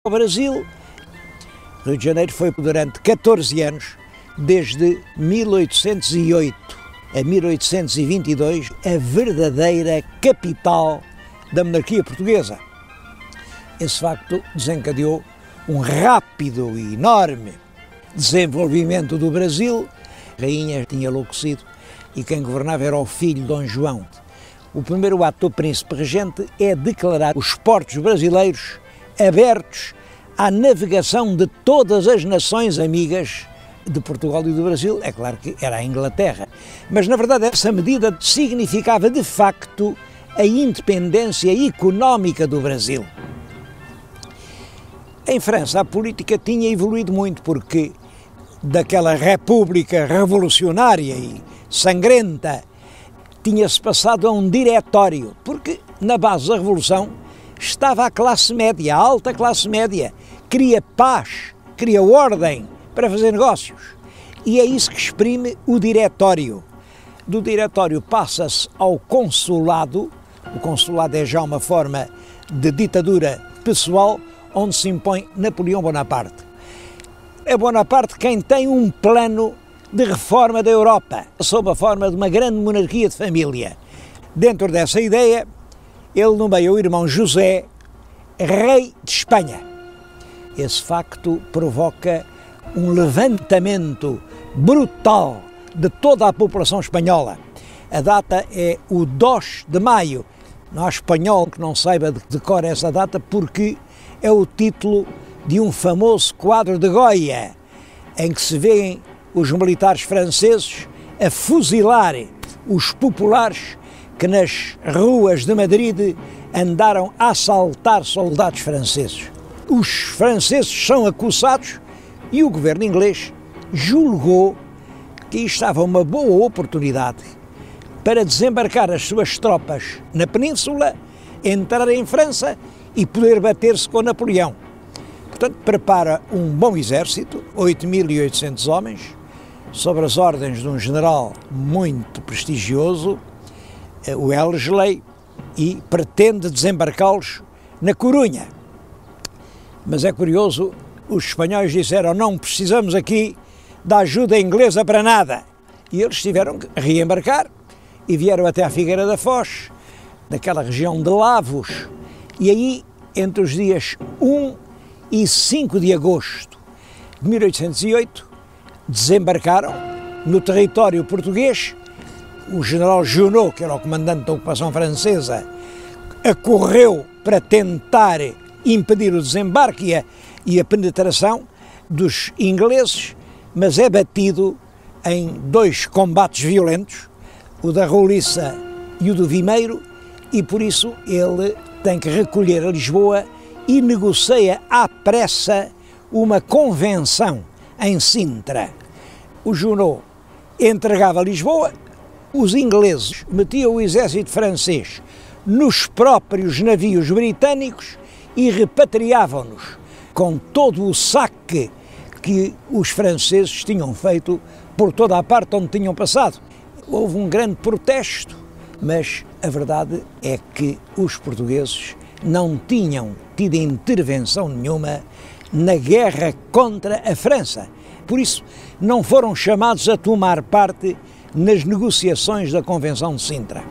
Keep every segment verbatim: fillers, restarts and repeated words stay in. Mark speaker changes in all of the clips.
Speaker 1: O Brasil, Rio de Janeiro foi durante catorze anos, desde mil oitocentos e oito a mil oitocentos e vinte e dois, a verdadeira capital da monarquia portuguesa. Esse facto desencadeou um rápido e enorme desenvolvimento do Brasil. A rainha tinha enlouquecido e quem governava era o filho Dom João. O primeiro ato do príncipe regente é declarar os portos brasileiros abertos à navegação de todas as nações amigas de Portugal e do Brasil. É claro que era a Inglaterra, mas na verdade essa medida significava de facto a independência económica do Brasil. Em França a política tinha evoluído muito, porque daquela república revolucionária e sangrenta tinha-se passado a um diretório, porque na base da revolução estava a classe média, a alta classe média, queria paz, queria ordem para fazer negócios. E é isso que exprime o diretório. Do diretório passa-se ao consulado. O consulado é já uma forma de ditadura pessoal, onde se impõe Napoleão Bonaparte. É Bonaparte quem tem um plano de reforma da Europa, sob a forma de uma grande monarquia de família. Dentro dessa ideia, ele nomeia o irmão José rei de Espanha. Esse facto provoca um levantamento brutal de toda a população espanhola. A data é o dois de maio. Não há espanhol que não saiba de cor essa data, porque é o título de um famoso quadro de Goya, em que se vêem os militares franceses a fuzilar os populares que nas ruas de Madrid andaram a assaltar soldados franceses. Os franceses são acusados e o governo inglês julgou que estava uma boa oportunidade para desembarcar as suas tropas na península, entrar em França e poder bater-se com Napoleão. Portanto, prepara um bom exército, oito mil e oitocentos homens, sob as ordens de um general muito prestigioso, o Wellesley, e pretende desembarcá-los na Corunha. Mas é curioso, os espanhóis disseram: não precisamos aqui da ajuda inglesa para nada. E eles tiveram que reembarcar e vieram até à Figueira da Foz, naquela região de Lavos. E aí, entre os dias um e cinco de agosto de mil oitocentos e oito, desembarcaram no território português. O general Junot, que era o comandante da ocupação francesa, acorreu para tentar impedir o desembarque e a, e a penetração dos ingleses, mas é batido em dois combates violentos, o da Roliça e o do Vimeiro, e por isso ele tem que recolher a Lisboa e negocia à pressa uma convenção em Sintra. O Junot entregava Lisboa, os ingleses metiam o exército francês nos próprios navios britânicos e repatriavam-nos com todo o saque que os franceses tinham feito por toda a parte onde tinham passado. Houve um grande protesto, mas a verdade é que os portugueses não tinham tido intervenção nenhuma na guerra contra a França. Por isso, não foram chamados a tomar parte nas negociações da Convenção de Sintra.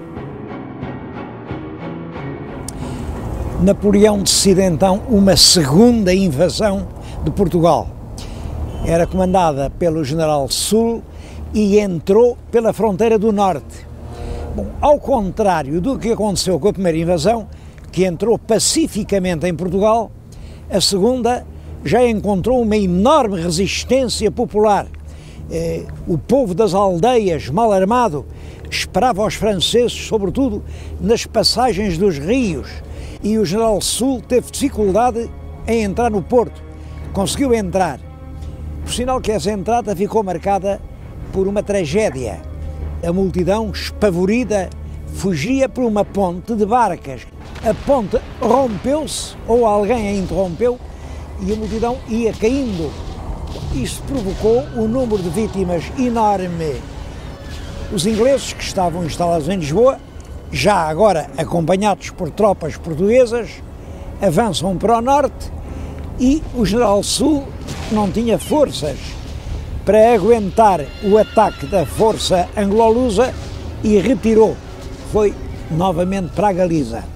Speaker 1: Napoleão decide então uma segunda invasão de Portugal. Era comandada pelo general Soult e entrou pela fronteira do norte. Bom, ao contrário do que aconteceu com a primeira invasão, que entrou pacificamente em Portugal, a segunda já encontrou uma enorme resistência popular. Eh, o povo das aldeias, mal armado, esperava os franceses, sobretudo nas passagens dos rios, e o general Soult teve dificuldade em entrar no porto. Conseguiu entrar, por sinal que essa entrada ficou marcada por uma tragédia. A multidão, espavorida, fugia por uma ponte de barcas. A ponte rompeu-se, ou alguém a interrompeu, e a multidão ia caindo. Isto provocou um número de vítimas enorme. Os ingleses, que estavam instalados em Lisboa, já agora acompanhados por tropas portuguesas, avançam para o norte e o General Sul não tinha forças para aguentar o ataque da força anglo-lusa e retirou. Foi novamente para a Galiza.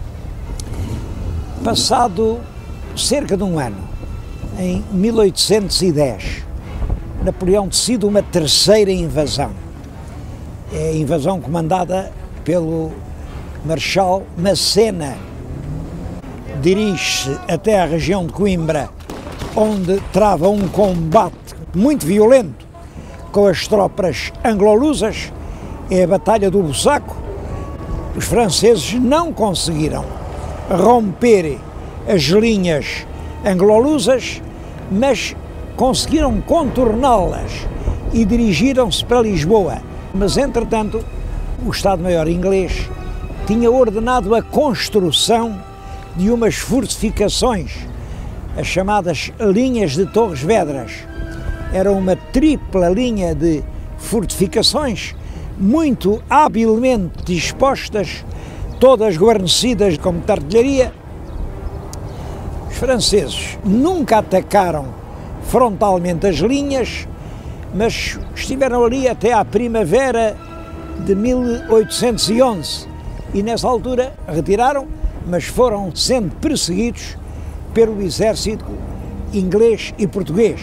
Speaker 1: Passado cerca de um ano, em mil oitocentos e dez, Napoleão decide uma terceira invasão. É a invasão comandada pelo Marechal Massena. Dirige-se até à região de Coimbra, onde trava um combate muito violento com as tropas anglo-lusas. É a Batalha do Bussaco. Os franceses não conseguiram romper as linhas anglo-lusas, mas conseguiram contorná-las e dirigiram-se para Lisboa. Mas, entretanto, o Estado-Maior inglês tinha ordenado a construção de umas fortificações, as chamadas linhas de Torres Vedras. Era uma tripla linha de fortificações, muito habilmente dispostas, todas guarnecidas com muita artilharia. Os franceses nunca atacaram frontalmente as linhas, mas estiveram ali até à primavera de mil oitocentos e onze e nessa altura retiraram, mas foram sendo perseguidos pelo exército inglês e português.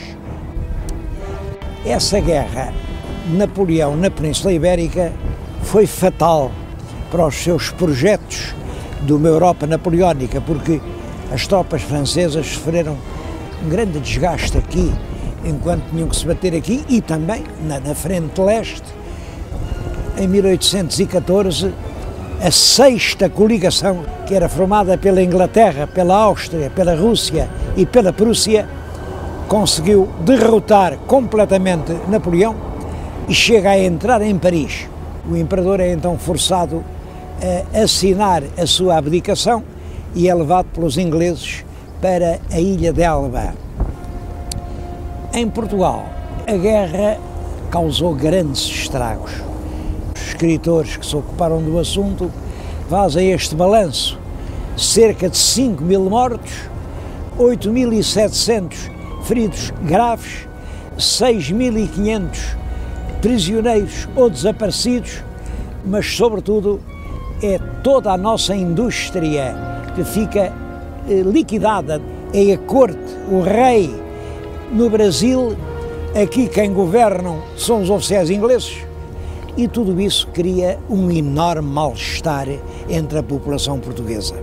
Speaker 1: Essa guerra de Napoleão na Península Ibérica foi fatal para os seus projetos de uma Europa napoleónica, porque as tropas francesas sofreram um grande desgaste aqui, enquanto tinham que se bater aqui e também na, na frente leste. Em mil oitocentos e catorze, a sexta coligação, que era formada pela Inglaterra, pela Áustria, pela Rússia e pela Prússia, conseguiu derrotar completamente Napoleão e chega a entrar em Paris. O imperador é então forçado a assinar a sua abdicação e é levado pelos ingleses para a ilha de Elba. Em Portugal, a guerra causou grandes estragos. Os escritores que se ocuparam do assunto fazem este balanço: cerca de cinco mil mortos, oito mil e setecentos feridos graves, seis mil e quinhentos prisioneiros ou desaparecidos, mas, sobretudo, é toda a nossa indústria que fica eh, liquidada. É a corte, o rei. No Brasil, aqui quem governam são os oficiais ingleses, e tudo isso cria um enorme mal-estar entre a população portuguesa.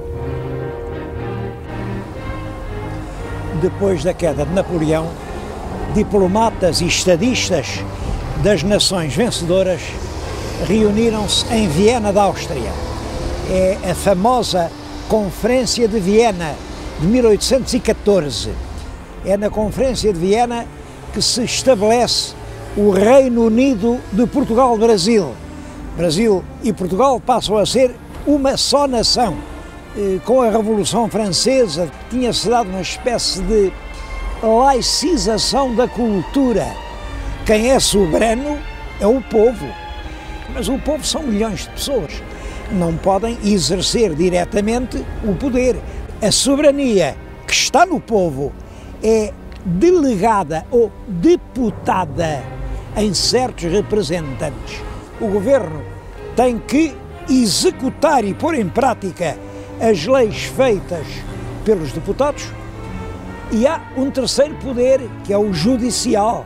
Speaker 1: Depois da queda de Napoleão, diplomatas e estadistas das nações vencedoras reuniram-se em Viena da Áustria. É a famosa Conferência de Viena de mil oitocentos e catorze. É na Conferência de Viena que se estabelece o Reino Unido de Portugal-Brasil. Brasil e Portugal passam a ser uma só nação. Com a Revolução Francesa tinha-se dado uma espécie de laicização da cultura. Quem é soberano é o povo, mas o povo são milhões de pessoas. Não podem exercer diretamente o poder. A soberania que está no povo é delegada ou deputada em certos representantes. O governo tem que executar e pôr em prática as leis feitas pelos deputados, e há um terceiro poder, que é o judicial.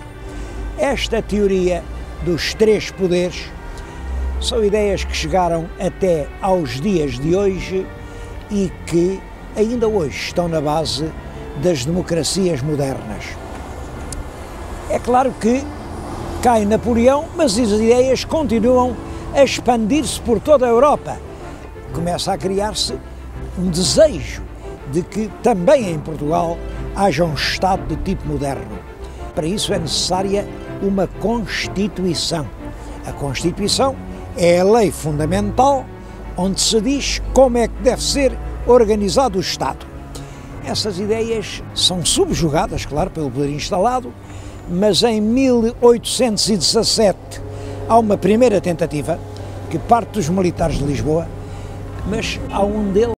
Speaker 1: Esta teoria dos três poderes são ideias que chegaram até aos dias de hoje e que ainda hoje estão na base das democracias modernas. É claro que cai Napoleão, mas as ideias continuam a expandir-se por toda a Europa. Começa a criar-se um desejo de que também em Portugal haja um Estado de tipo moderno. Para isso é necessária uma Constituição. A Constituição é a lei fundamental onde se diz como é que deve ser organizado o Estado. Essas ideias são subjugadas, claro, pelo poder instalado, mas em mil oitocentos e dezassete há uma primeira tentativa que parte dos militares de Lisboa, mas há um deles